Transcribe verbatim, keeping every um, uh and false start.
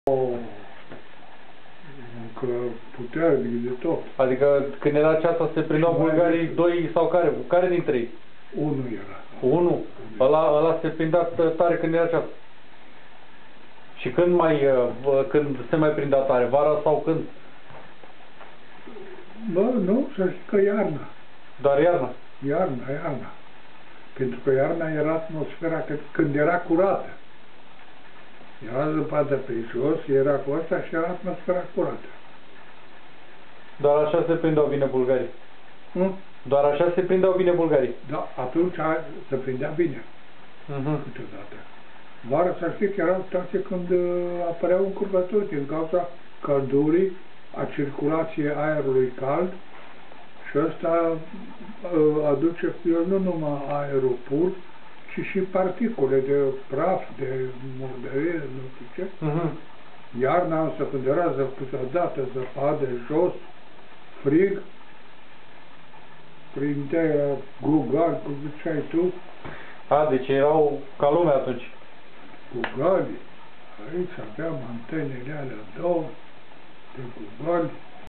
o că puternic de tot. Adică când era ceata se prindeau bulgarii doi sau care? Care dintre ei? Unul era. Unul? Ăla, ăla se prindea tare când era ceata. Și când mai, când se mai prindea tare? Vara sau când? Bă, nu, să zic că iarna. Doar iarna? Iarna, iarna. Pentru că iarna era atmosfera când era curată. Era zăpadă pe jos, era cu asta și era atmosfera curată. Doar așa se prindeau bine bulgarii? Nu? Doar așa se prindeau bine bulgarii? Da, atunci se prindea bine. Uh-huh. Câteodată. Vara să știi că erau toate când apăreau încurcături din cauza căldurii, a circulației aerului cald și ăsta aduce cu el nu numai aerul pur, ci și particule de praf, de murdărie, nu știu ce. Uh-huh. Iarna însă când era câteodată zăpadă jos, frig, prindea gugali, cum ziceai tu. A, deci erau ca lumea atunci. Gugali. Aici aveam antenele alea două de gugali.